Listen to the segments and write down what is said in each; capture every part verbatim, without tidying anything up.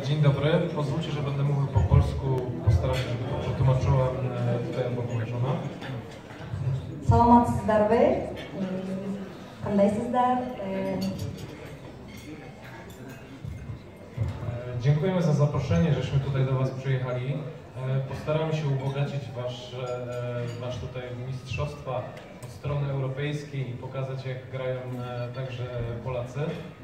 Dzień dobry, pozwólcie, że będę mówił po polsku, postaram się, żeby to przetłumaczyła tutaj obok moja żona. Саламатсыздар бе? Кандайсыздар? Dziękujemy za zaproszenie, żeśmy tutaj do Was przyjechali. Postaramy się ubogacić Wasz, wasz tutaj mistrzostwa od strony europejskiej i pokazać, jak grają także Polacy.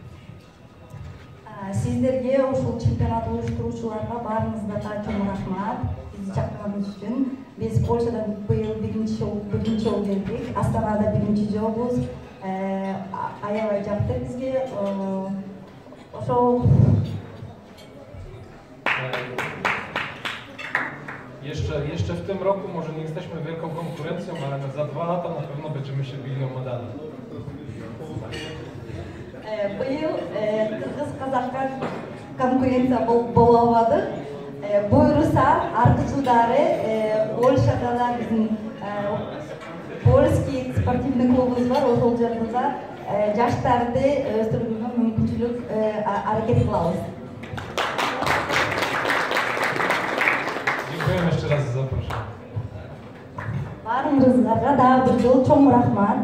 Сиздерге ушул чемпионат уюштуруучуларга баарыңыздарга чоң рахмат. Бизди чакырганыңыз үчүн. Биз Польшадан быйыл биринчи биринчи жолу келдик. Астанада биринчи жолубуз. Аябай жакты бизге. Ошол Jeszcze, jeszcze w tym roku może nie jesteśmy wielką konkurencją, ale za dwa lata na pewno będziemy się bili o medale. Быйыл кыргыз казакка конкуренция боло албады. Буйруса аркы жылдары Польшада да биздин польский спортивный клубубуз бар. Ошол жерде жаштарды өстүрүүгө мүмкүнчүлүк аракет кылабыз. Dziękujemy jeszcze raz za zaproszenie. Баарыңыздарга дагы бир жолу чоң рахмат.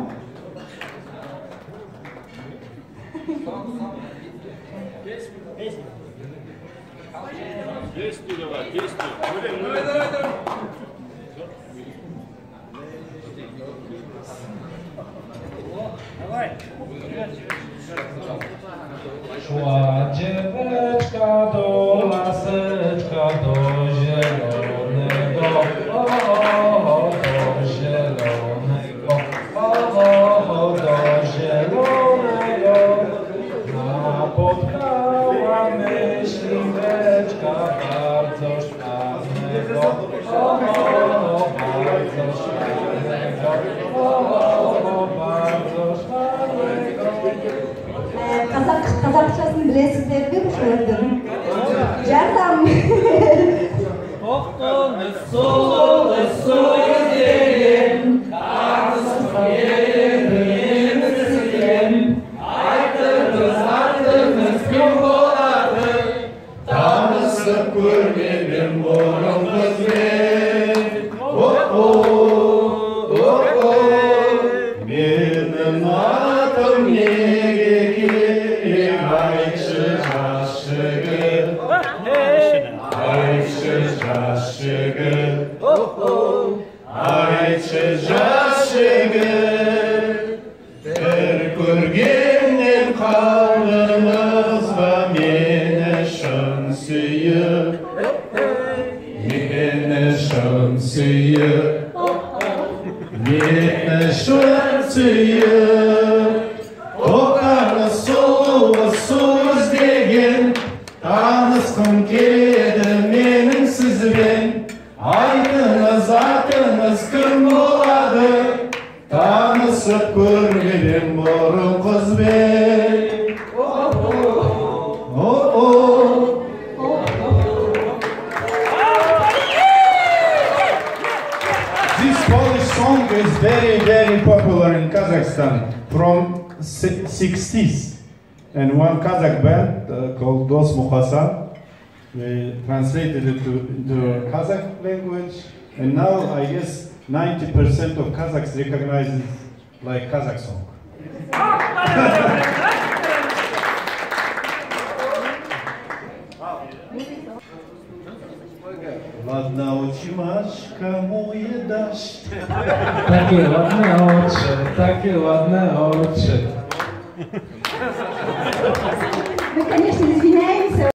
Действуй давай, действуй. Давай, давай, давай. Давай. Szła dzieweczka do laseczka, do zielonego, o, do zielonego, o, do zielonego. Napotkała myśliweczka bardzo szklanego, o, bardzo szklanego, o, bardzo szklanego. Казак казакчасын билесиздерби ушулардын? Жардам. Тоқтоны солы сөздерін, қарсыз айтыңыз, айтыңыз кім болады? Танысып көрмеген бұрын қызбен. О-о, о-о, менің атым неге керек? Айтшы жас жігіт, айтшы жас жігіт, айтшы жас жігіт. Бір көргеннен қалдыңыз ба мені шын сүйіп, мені шын сүйіп, мені шын сүйіп. Тоқтаны сұлу сөз деген, танысқым келеді менің сізбен. Айтыңыз, атыңыз кім болады? Танысып көрмеген бұрын қызбен. О-о. This Polish song is very, very popular in Kazakhstan from sixties. And one Kazakh band uh, called Dos Mukhasa, they translated it to, into Kazakh language. And now I guess ninety percent of Kazakhs recognize it like Kazakh song. Ладно, очимашка моje dasz. Takie ładne oczy, takie ładne oczy. Мы, конечно, извиняемся.